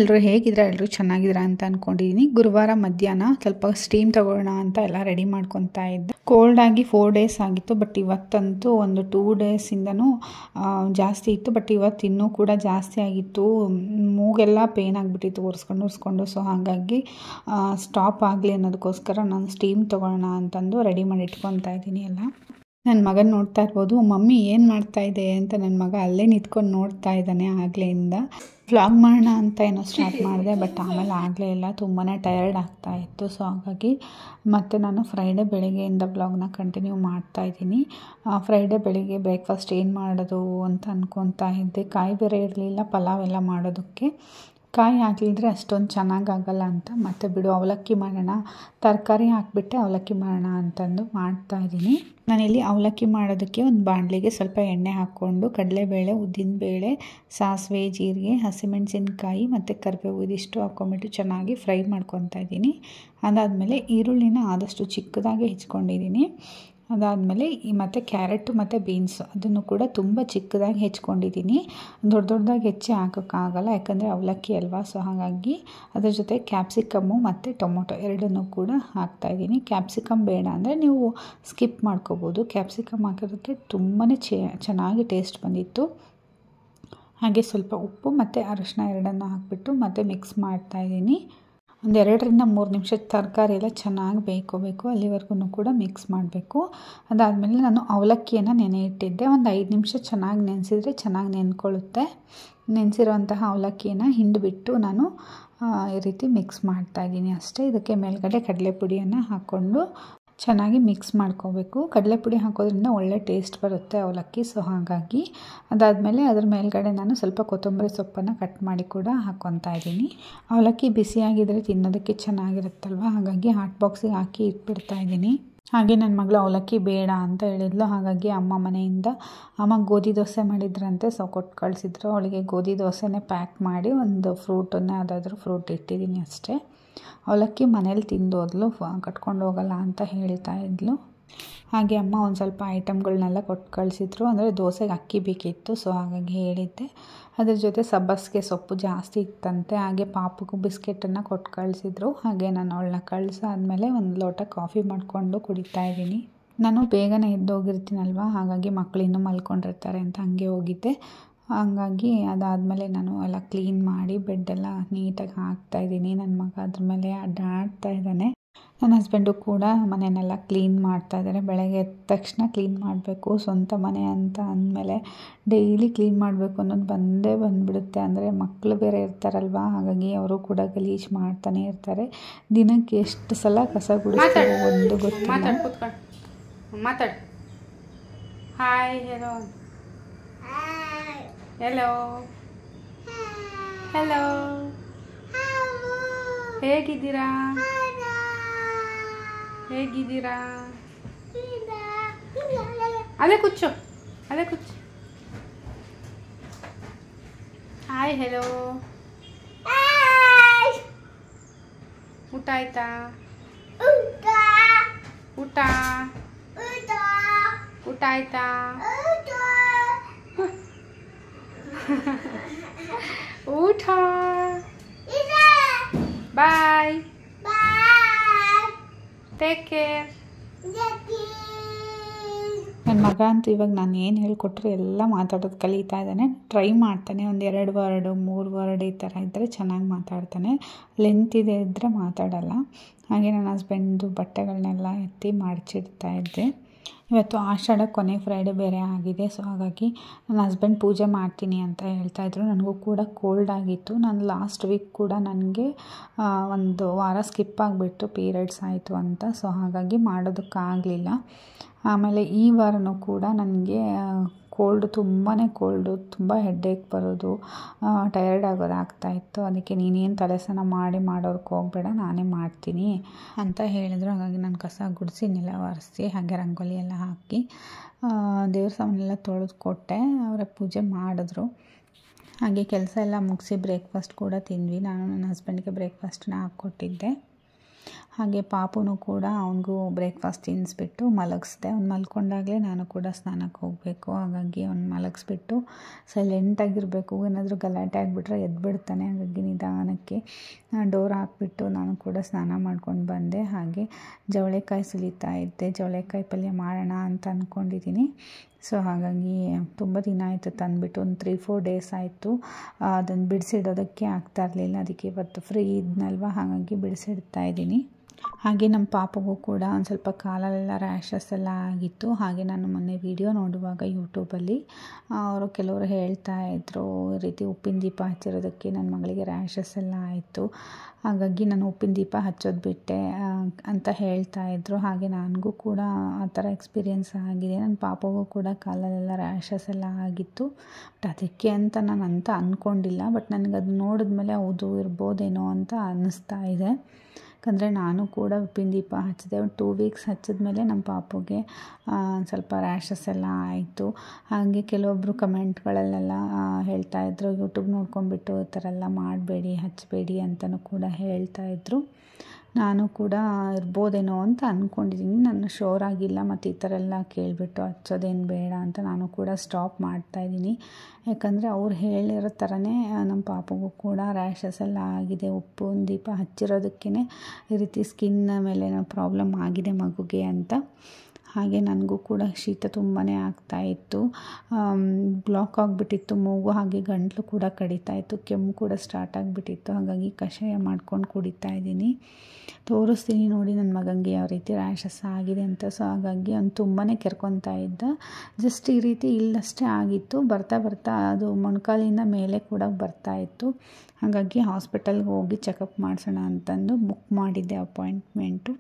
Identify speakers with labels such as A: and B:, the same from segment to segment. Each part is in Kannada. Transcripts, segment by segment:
A: ಎಲ್ಲರೂ ಹೇಗಿದ್ದೀರಾ? ಎಲ್ಲರೂ ಚೆನ್ನಾಗಿದ್ದೀರಾ ಅಂತ ಅಂದ್ಕೊಂಡಿದ್ದೀನಿ. ಗುರುವಾರ ಮಧ್ಯಾಹ್ನ ಸ್ವಲ್ಪ ಸ್ಟೀಮ್ ತಗೊಳ್ಳೋಣ ಅಂತ ಎಲ್ಲ ರೆಡಿ ಮಾಡ್ಕೊತಾ ಇದ್ದೆ. ಕೋಲ್ಡ್ ಆಗಿ 4 ಡೇಸ್ ಆಗಿತ್ತು, ಬಟ್ ಇವತ್ತಂತೂ ಒಂದು 2 ಡೇಸಿಂದನೂ ಜಾಸ್ತಿ ಇತ್ತು. ಬಟ್ ಇವತ್ತು ಇನ್ನೂ ಕೂಡ ಜಾಸ್ತಿ ಆಗಿತ್ತು. ಮೂಗೆಲ್ಲ ಪೇನ್ ಆಗಿಬಿಟ್ಟಿತ್ತು ಒರೆಸ್ಕೊಂಡು. ಸೊ ಹಾಗಾಗಿ ಸ್ಟಾಪ್ ಆಗಲಿ ಅನ್ನೋದಕ್ಕೋಸ್ಕರ ನಾನು ಸ್ಟೀಮ್ ತಗೊಳ್ಳೋಣ ಅಂತಂದು ರೆಡಿ ಮಾಡಿ ಇಟ್ಕೊತಾ ಇದ್ದೀನಿ ಎಲ್ಲ. ನನ್ನ ಮಗನ ನೋಡ್ತಾ ಇರ್ಬೋದು, ಮಮ್ಮಿ ಏನು ಮಾಡ್ತಾ ಇದೆ ಅಂತ. ನನ್ನ ಮಗ ಅಲ್ಲೇ ನಿಂತ್ಕೊಂಡು ನೋಡ್ತಾ ಇದ್ದಾನೆ ಆಗಲೆಯಿಂದ. ವ್ಲಾಗ್ ಮಾಡೋಣ ಅಂತ ಏನೋ ಸ್ಟಾರ್ಟ್ ಮಾಡಿದೆ, ಬಟ್ ಆಮೇಲೆ ಆಗಲೇ ಇಲ್ಲ, ತುಂಬಾ ಟಯರ್ಡ್ ಆಗ್ತಾ ಇತ್ತು. ಸೊ ಹಾಗಾಗಿ ಮತ್ತು ನಾನು ಫ್ರೈಡೇ ಬೆಳಗ್ಗೆಯಿಂದ ವ್ಲಾಗ್ನ ಕಂಟಿನ್ಯೂ ಮಾಡ್ತಾ ಇದ್ದೀನಿ. ಫ್ರೈಡೇ ಬೆಳಿಗ್ಗೆ ಬ್ರೇಕ್ಫಾಸ್ಟ್ ಏನು ಮಾಡೋದು ಅಂತ ಅಂದ್ಕೊತಾ ಇದ್ದೆ. ಕಾಯಿ ಬೇರೆ ಇರಲಿಲ್ಲ ಪಲಾವ್ ಎಲ್ಲ ಮಾಡೋದಕ್ಕೆ. ಕಾಯಿ ಹಾಕಿದ್ರೆ ಅಷ್ಟೊಂದು ಚೆನ್ನಾಗಾಗಲ್ಲ ಅಂತ ಮತ್ತೆ ಬಿಡು ಅವಲಕ್ಕಿ ಮಾಡೋಣ, ತರಕಾರಿ ಹಾಕಿಬಿಟ್ಟೆ ಅವಲಕ್ಕಿ ಮಾಡೋಣ ಅಂತಂದು ಮಾಡ್ತಾಯಿದ್ದೀನಿ. ನಾನಿಲ್ಲಿ ಅವಲಕ್ಕಿ ಮಾಡೋದಕ್ಕೆ ಒಂದು ಬಾಣಲಿಗೆ ಸ್ವಲ್ಪ ಎಣ್ಣೆ ಹಾಕ್ಕೊಂಡು ಕಡಲೆಬೇಳೆ, ಉದ್ದಿನಬೇಳೆ, ಸಾಸಿವೆ, ಜೀರಿಗೆ, ಹಸಿಮೆಣಸಿನ್ಕಾಯಿ ಮತ್ತು ಕರಿಬೇವು ಇದಿಷ್ಟು ಹಾಕ್ಕೊಂಬಿಟ್ಟು ಚೆನ್ನಾಗಿ ಫ್ರೈ ಮಾಡ್ಕೊತಾ ಇದ್ದೀನಿ. ಅದಾದಮೇಲೆ ಈರುಳ್ಳಿನ ಆದಷ್ಟು ಚಿಕ್ಕದಾಗಿ ಹೆಚ್ಕೊಂಡಿದ್ದೀನಿ. ಅದಾದಮೇಲೆ ಮತ್ತು ಕ್ಯಾರೆಟು ಮತ್ತು ಬೀನ್ಸು ಅದನ್ನು ಕೂಡ ತುಂಬ ಚಿಕ್ಕದಾಗಿ ಹೆಚ್ಕೊಂಡಿದ್ದೀನಿ. ದೊಡ್ಡದಾಗಿ ಹೆಚ್ಚಿ ಹಾಕೋಕ್ಕಾಗಲ್ಲ, ಯಾಕಂದರೆ ಅವಲಕ್ಕಿ ಅಲ್ವಾ. ಸೊ ಹಾಗಾಗಿ ಅದ್ರ ಜೊತೆ ಕ್ಯಾಪ್ಸಿಕಮ್ಮು ಮತ್ತು ಟೊಮೊಟೊ ಎರಡನ್ನೂ ಕೂಡ ಹಾಕ್ತಾಯಿದ್ದೀನಿ. ಕ್ಯಾಪ್ಸಿಕಮ್ ಬೇಡ ಅಂದರೆ ನೀವು ಸ್ಕಿಪ್ ಮಾಡ್ಕೋಬೋದು. ಕ್ಯಾಪ್ಸಿಕಮ್ ಹಾಕೋದಕ್ಕೆ ತುಂಬಾ ಚೆನ್ನಾಗಿ ಟೇಸ್ಟ್ ಬಂದಿತ್ತು. ಹಾಗೆ ಸ್ವಲ್ಪ ಉಪ್ಪು ಮತ್ತು ಅರಿಶಿನ ಎರಡನ್ನು ಹಾಕಿಬಿಟ್ಟು ಮತ್ತೆ ಮಿಕ್ಸ್ ಮಾಡ್ತಾಯಿದ್ದೀನಿ. ಒಂದು 2 ರಿಂದ 3 ನಿಮಿಷ ತರಕಾರಿ ಎಲ್ಲ ಚೆನ್ನಾಗಿ ಬೇಯ್ಕೋಬೇಕು, ಅಲ್ಲಿವರೆಗೂ ಕೂಡ ಮಿಕ್ಸ್ ಮಾಡಬೇಕು. ಅದಾದಮೇಲೆ ನಾನು ಅವಲಕ್ಕಿಯನ್ನು ನೆನೆ ಇಟ್ಟಿದ್ದೆ. ಒಂದು 5 ನಿಮಿಷ ಚೆನ್ನಾಗಿ ನೆನೆಸಿದರೆ ಚೆನ್ನಾಗಿ ನೆನ್ಕೊಳ್ಳುತ್ತೆ. ನೆನೆಸಿರೋಂತಹ ಅವಲಕ್ಕಿಯನ್ನು ಹಿಂಡಿಬಿಟ್ಟು ನಾನು ಈ ರೀತಿ ಮಿಕ್ಸ್ ಮಾಡ್ತಾಯಿದ್ದೀನಿ ಅಷ್ಟೇ. ಇದಕ್ಕೆ ಮೇಲ್ಗಡೆ ಕಡಲೆಪುಡಿಯನ್ನು ಹಾಕ್ಕೊಂಡು ಚೆನ್ನಾಗಿ ಮಿಕ್ಸ್ ಮಾಡ್ಕೋಬೇಕು. ಕಡಲೆಪುಡಿ ಹಾಕೋದ್ರಿಂದ ಒಳ್ಳೆ ಟೇಸ್ಟ್ ಬರುತ್ತೆ ಅವಲಕ್ಕಿ. ಸೊ ಹಾಗಾಗಿ ಅದಾದಮೇಲೆ ಅದ್ರ ಮೇಲ್ಗಡೆ ನಾನು ಸ್ವಲ್ಪ ಕೊತ್ತಂಬರಿ ಸೊಪ್ಪನ್ನು ಕಟ್ ಮಾಡಿ ಕೂಡ ಹಾಕ್ಕೊತಾ ಇದ್ದೀನಿ. ಅವಲಕ್ಕಿ ಬಿಸಿಯಾಗಿದ್ದರೆ ತಿನ್ನೋದಕ್ಕೆ ಚೆನ್ನಾಗಿರುತ್ತಲ್ವ, ಹಾಗಾಗಿ ಹಾಟ್ ಬಾಕ್ಸಿಗೆ ಹಾಕಿ ಇಟ್ಬಿಡ್ತಾ ಇದ್ದೀನಿ. ಹಾಗೆ ನನ್ನ ಮಗಳು ಅವಲಕ್ಕಿ ಬೇಡ ಅಂತ ಹೇಳಿದ್ಲು. ಹಾಗಾಗಿ ಅಮ್ಮ ಮನೆಯಿಂದ ಗೋಧಿ ದೋಸೆ ಮಾಡಿದ್ರಂತೆ, ಸೊ ಕೊಟ್ಟು ಕಳಿಸಿದ್ರು. ಅವಳಿಗೆ ಗೋಧಿ ದೋಸೆನೇ ಪ್ಯಾಕ್ ಮಾಡಿ ಒಂದು ಫ್ರೂಟನ್ನು ಯಾವುದಾದ್ರೂ ಫ್ರೂಟ್ ಇಟ್ಟಿದ್ದೀನಿ ಅಷ್ಟೇ. ಅವಲಕ್ಕಿ ಮನೇಲಿ ತಿಂದೋದ್ಲು, ಕಟ್ಕೊಂಡು ಹೋಗಲ್ಲ ಅಂತ ಹೇಳ್ತಾ ಇದ್ಲು. ಹಾಗೆ ಅಮ್ಮ ಒಂದು ಸ್ವಲ್ಪ ಐಟಮ್ಗಳನ್ನೆಲ್ಲ ಕೊಟ್ಟು ಕಳಿಸಿದ್ರು. ಅಂದರೆ ದೋಸೆಗೆ ಅಕ್ಕಿ ಬೇಕಿತ್ತು, ಸೊ ಹಾಗಾಗಿ ಹೇಳಿದ್ದೆ. ಅದ್ರ ಜೊತೆ ಸಬ್ಬಸಿಗೆ ಸೊಪ್ಪು ಜಾಸ್ತಿ ಇತ್ತಂತೆ. ಹಾಗೆ ಪಾಪಗೂ ಬಿಸ್ಕೆಟನ್ನು ಕೊಟ್ಟು ಕಳಿಸಿದ್ರು. ಹಾಗೆ ನಾನು ಅವಳನ್ನ ಕಳಿಸಾದ್ಮೇಲೆ ಒಂದು ಲೋಟ ಕಾಫಿ ಮಾಡಿಕೊಂಡು ಕುಡಿತಾ ಇದ್ದೀನಿ. ನಾನು ಬೇಗನೆ ಎದ್ದೋಗಿರ್ತೀನಲ್ವ, ಹಾಗಾಗಿ ಮಕ್ಕಳು ಇನ್ನೂ ಮಲ್ಕೊಂಡಿರ್ತಾರೆ ಅಂತ ಹಂಗೆ ಹೋಗಿದ್ದೆ. ಹಂಗಾಗಿ ಅದಾದಮೇಲೆ ನಾನು ಎಲ್ಲ ಕ್ಲೀನ್ ಮಾಡಿ ಬೆಡ್ಡೆಲ್ಲ ನೀಟಾಗಿ ಹಾಕ್ತಾಯಿದ್ದೀನಿ. ನನ್ನ ಮಗ ಅದ್ರ ಮೇಲೆ ಅಡ್ಡಾಡ್ತಾ ಇದ್ದಾನೆ. ನನ್ನ ಹಸ್ಬೆಂಡು ಕೂಡ ಮನೆಯನ್ನೆಲ್ಲ ಕ್ಲೀನ್ ಮಾಡ್ತಾಯಿದ್ದಾರೆ. ಬೆಳಗ್ಗೆ ಎದ್ದ ತಕ್ಷಣ ಕ್ಲೀನ್ ಮಾಡಬೇಕು. ಸ್ವಂತ ಮನೆ ಅಂತ ಅಂದಮೇಲೆ ಡೈಲಿ ಕ್ಲೀನ್ ಮಾಡಬೇಕು ಅನ್ನೋದು ಬಂದುಬಿಡುತ್ತೆ. ಅಂದರೆ ಮಕ್ಕಳು ಬೇರೆ ಇರ್ತಾರಲ್ವ, ಹಾಗಾಗಿ ಅವರು ಕೂಡ ಗಲೀಜು ಮಾಡ್ತಾನೆ ಇರ್ತಾರೆ. ದಿನಕ್ಕೆ ಎಷ್ಟು ಸಲ ಕಸ ಗುಡಿಸ್ತಾರೆ ಒಂದು ಗೊತ್ತಿಲ್ಲ.
B: ಮಾತಾಡು. ಹಾಯ್, ಹೆಲೋ ಹೆಲೋ ಹೆಲೋ, ಹೇಗಿದ್ದೀರಾ? ಅಲ್ಲೇ ಕೂಚು. Hi, hello. ಊಟ ಆಯ್ತಾ? ಊಟ ಆಯ್ತಾ? ಊಟ. Bye, take care.
A: ನನ್ನ ಮಗ ಅಂತೂ ಇವಾಗ ನಾನು ಏನು ಹೇಳ್ಕೊಟ್ರು ಎಲ್ಲ ಮಾತಾಡೋದು ಕಲಿತಾ ಇದ್ದಾನೆ. ಟ್ರೈ ಮಾಡ್ತಾನೆ. ಒಂದು 2 ವರ್ಡು 3 ವರ್ಡ್ ಈ ಥರ ಇದ್ದರೆ ಚೆನ್ನಾಗಿ ಮಾತಾಡ್ತಾನೆ. ಲೆಂತ್ ಇದ್ದರೆ ಮಾತಾಡಲ್ಲ. ಹಾಗೆ ನನ್ನ ಹಸ್ಬೆಂಡ್ದು ಬಟ್ಟೆಗಳನ್ನೆಲ್ಲ ಎತ್ತಿ ಮಡಚಿಡ್ತಾ ಇದ್ದೆ. ಇವತ್ತು ಆಷಾಢ ಕೊನೆ ಫ್ರೈಡೇ ಬೇರೆ ಆಗಿದೆ. ಸೊ ಹಾಗಾಗಿ ನನ್ನ ಹಸ್ಬೆಂಡ್ ಪೂಜೆ ಮಾಡ್ತೀನಿ ಅಂತ ಹೇಳ್ತಾಯಿದ್ರು. ನನಗೂ ಕೂಡ ಕೋಲ್ಡ್ ಆಗಿತ್ತು. ನಾನು ಲಾಸ್ಟ್ ವೀಕ್ ಕೂಡ ನನಗೆ 1 ವಾರ ಸ್ಕಿಪ್ ಆಗಿಬಿಟ್ಟು ಪೀರಿಯಡ್ಸ್ ಆಯಿತು ಅಂತ. ಸೊ ಹಾಗಾಗಿ ಮಾಡೋದಕ್ಕಾಗಲಿಲ್ಲ. ಆಮೇಲೆ ಈ ವಾರನೂ ಕೂಡ ನನಗೆ ತುಂಬಾ ಕೋಲ್ಡು, ತುಂಬ ಹೆಡ್ಡೇಕ್ ಬರೋದು, ಟಯರ್ಡ್ ಆಗೋದಾಗ್ತಾಯಿತ್ತು. ಅದಕ್ಕೆ ನೀನೇನು ತಲೆ ಸ್ನಾನ ಮಾಡೋದಕ್ಕೆ ಹೋಗಬೇಡ, ನಾನೇ ಮಾಡ್ತೀನಿ ಅಂತ ಹೇಳಿದರು. ಹಾಗಾಗಿ ನಾನು ಕಸ ಗುಡಿಸಿ ನೆಲ ಒರೆಸಿ ಹಾಗೆ ರಂಗೋಲಿ ಎಲ್ಲ ಹಾಕಿ ದೇವ್ರ ಸಾಮಾನೆಲ್ಲ ತೊಳೆದು ಕೊಟ್ಟೆ. ಅವರ ಪೂಜೆ ಮಾಡಿದ್ರು. ಹಾಗೆ ಕೆಲಸ ಎಲ್ಲ ಮುಗಿಸಿ ಬ್ರೇಕ್ಫಾಸ್ಟ್ ಕೂಡ ತಿಂದ್ವಿ. ನಾನು ನನ್ನ ಹಸ್ಬೆಂಡ್ಗೆ ಬ್ರೇಕ್ಫಾಸ್ಟನ್ನ ಹಾಕ್ಕೊಟ್ಟಿದ್ದೆ. ಹಾಗೆ ಪಾಪುನು ಕೂಡ ಅವನಿಗೂ ಬ್ರೇಕ್ಫಾಸ್ಟ್ ತಿನ್ನಿಸ್ಬಿಟ್ಟು ಮಲಗಿಸ್ದೆ. ಅವ್ನು ಮಲ್ಕೊಂಡಾಗಲೇ ನಾನು ಕೂಡ ಸ್ನಾನಕ್ಕೆ ಹೋಗಬೇಕು. ಹಾಗಾಗಿ ಅವ್ನು ಮಲಗಿಸ್ಬಿಟ್ಟು ಸೈಲೆಂಟಾಗಿರಬೇಕು. ಏನಾದರೂ ಗಲಾಟೆ ಆಗಿಬಿಟ್ರೆ ಎದ್ಬಿಡ್ತಾನೆ. ಹಾಗಾಗಿ ನಿಧಾನಕ್ಕೆ ಡೋರ್ ಹಾಕಿಬಿಟ್ಟು ನಾನು ಕೂಡ ಸ್ನಾನ ಮಾಡ್ಕೊಂಡು ಬಂದೆ. ಹಾಗೆ ಜವಳೆಕಾಯಿ ಸುಲಿತಾ ಇದ್ದೆ. ಜವಳೆಕಾಯಿ ಪಲ್ಯ ಮಾಡೋಣ ಅಂತ ಅಂದ್ಕೊಂಡಿದ್ದೀನಿ. ಸೊ ಹಾಗಾಗಿ ತುಂಬ ದಿನ ಆಯಿತು ತಂದುಬಿಟ್ಟು, ಒಂದು 3-4 ಡೇಸ್ ಆಯಿತು. ಅದನ್ನು ಬಿಡಿಸಿಡೋದಕ್ಕೆ ಆಗ್ತಾ ಇರಲಿಲ್ಲ. ಅದಕ್ಕೆ ಇವತ್ತು ಫ್ರೀ ಇದ್ನಲ್ವ, ಹಾಗಾಗಿ ಬಿಡಿಸಿಡ್ತಾ ಇದ್ದೀನಿ. ಹಾಗೆ ನಮ್ಮ ಪಾಪಗೂ ಕೂಡ ಒಂದು ಸ್ವಲ್ಪ ಕಾಲಲ್ಲೆಲ್ಲ ರ್ಯಾಷಸ್ ಎಲ್ಲ ಆಗಿತ್ತು. ಹಾಗೆ ನಾನು ಮೊನ್ನೆ ವಿಡಿಯೋ ನೋಡುವಾಗ ಯೂಟ್ಯೂಬಲ್ಲಿ ಅವರು ಕೆಲವರು ಹೇಳ್ತಾ ಇದ್ದರು, ಈ ರೀತಿ ಉಪ್ಪಿನ ದೀಪ ಹಚ್ಚಿರೋದಕ್ಕೆ ನನ್ನ ಮಗಳಿಗೆ ರ್ಯಾಷಸ್ ಎಲ್ಲ ಆಯಿತು, ಹಾಗಾಗಿ ನಾನು ಉಪ್ಪಿನ ದೀಪ ಹಚ್ಚೋದು ಬಿಟ್ಟೆ ಅಂತ ಹೇಳ್ತಾ ಇದ್ದರು. ಹಾಗೆ ನನಗೂ ಕೂಡ ಆ ಥರ ಎಕ್ಸ್ಪೀರಿಯೆನ್ಸ್ ಆಗಿದೆ. ನನ್ನ ಪಾಪಗೂ ಕೂಡ ಕಾಲಲ್ಲೆಲ್ಲ ರ್ಯಾಷಸ್ ಎಲ್ಲ ಆಗಿತ್ತು. ಬಟ್ ಅದಕ್ಕೆ ಅಂತ ನಾನು ಅಂದ್ಕೊಂಡಿಲ್ಲ. ಬಟ್ ನನಗದು ನೋಡಿದ್ಮೇಲೆ ಹೌದು ಇರ್ಬೋದೇನೋ ಅಂತ ಅನ್ನಿಸ್ತಾ ಇದೆ. ಯಾಕಂದರೆ ನಾನು ಕೂಡ ಉಪ್ಪಿನ ದೀಪ ಹಚ್ಚಿದೆ. ಒಂದು 2 ವೀಕ್ಸ್ ಹಚ್ಚಿದ್ಮೇಲೆ ನಮ್ಮ ಪಾಪುಗೆ ಸ್ವಲ್ಪ ರ್ಯಾಷಸ್ ಎಲ್ಲ ಆಯಿತು. ಹಾಗೆ ಕೆಲವೊಬ್ಬರು ಕಮೆಂಟ್ಗಳಲ್ಲೆಲ್ಲ ಹೇಳ್ತಾಯಿದ್ರು, ಯೂಟ್ಯೂಬ್ ನೋಡ್ಕೊಂಡ್ಬಿಟ್ಟು ಈ ಥರ ಎಲ್ಲ ಮಾಡಬೇಡಿ, ಹಚ್ಚಬೇಡಿ ಅಂತಲೂ ಕೂಡ ಹೇಳ್ತಾಯಿದ್ರು. ನಾನು ಕೂಡ ಇರ್ಬೋದೇನೋ ಅಂತ ಅಂದ್ಕೊಂಡಿದ್ದೀನಿ. ನಾನು ಶೋರ್ ಆಗಿಲ್ಲ. ಮತ್ತು ಈ ಥರ ಎಲ್ಲ ಕೇಳಿಬಿಟ್ಟು ಹಚ್ಚೋದೇನು ಬೇಡ ಅಂತ ನಾನು ಕೂಡ ಸ್ಟಾಪ್ ಮಾಡ್ತಾಯಿದ್ದೀನಿ. ಯಾಕಂದರೆ ಅವ್ರು ಹೇಳಿರೋ ಥರನೇ ನಮ್ಮ ಪಾಪಗೂ ಕೂಡ ರ್ಯಾಷಸ್ ಎಲ್ಲ ಆಗಿದೆ. ಉಪ್ಪಿನ ದೀಪ ಹಚ್ಚಿರೋದಕ್ಕೇ ಈ ರೀತಿ ಸ್ಕಿನ್ ಮೇಲೆ ಪ್ರಾಬ್ಲಮ್ ಆಗಿದೆ ಮಗುಗೆ ಅಂತ. ಹಾಗೆ ನನಗೂ ಕೂಡ ಶೀತ ತುಂಬಾ ಆಗ್ತಾಯಿತ್ತು. ಬ್ಲಾಕ್ ಆಗಿಬಿಟ್ಟಿತ್ತು ಮೂಗು. ಹಾಗೆ ಗಂಟಲು ಕೂಡ ಕಡಿತಾ ಇತ್ತು. ಕೆಮ್ಮು ಕೂಡ ಸ್ಟಾರ್ಟ್ ಆಗಿಬಿಟ್ಟಿತ್ತು. ಹಾಗಾಗಿ ಕಷಾಯ ಮಾಡ್ಕೊಂಡು ಕುಡಿತಾ ಇದ್ದೀನಿ. ತೋರಿಸ್ತೀನಿ ನೋಡಿ ನನ್ನ ಮಗನಿಗೆ ಯಾವ ರೀತಿ ರ್ಯಾಷಸ್ ಆಗಿದೆ ಅಂತ. ಸೊ ಹಾಗಾಗಿ ಅವ್ನು ತುಂಬಾ ಕೆರ್ಕೊತಾ ಇದ್ದ. ಜಸ್ಟ್ ಈ ರೀತಿ ಇಲ್ಲಷ್ಟೇ ಆಗಿತ್ತು. ಬರ್ತಾ ಬರ್ತಾ ಅದು ಮೊಣಕಾಲಿಂದ ಮೇಲೆ ಕೂಡ ಬರ್ತಾಯಿತ್ತು. ಹಾಗಾಗಿ ಹಾಸ್ಪಿಟಲ್ಗೆ ಹೋಗಿ ಚೆಕಪ್ ಮಾಡಿಸೋಣ ಅಂತಂದು ಬುಕ್ ಮಾಡಿದ್ದೆ ಅಪಾಯಿಂಟ್ಮೆಂಟು.